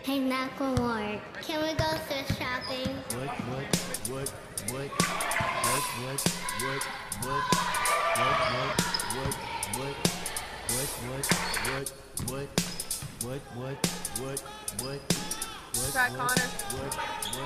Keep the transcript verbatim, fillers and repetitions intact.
Hey, not gonna work. Can we go thrift shopping? What, what, what, what, what, what, what, what, what, what, what, what, what, what, what, what, what, what, what, Try what, Connor. what, what,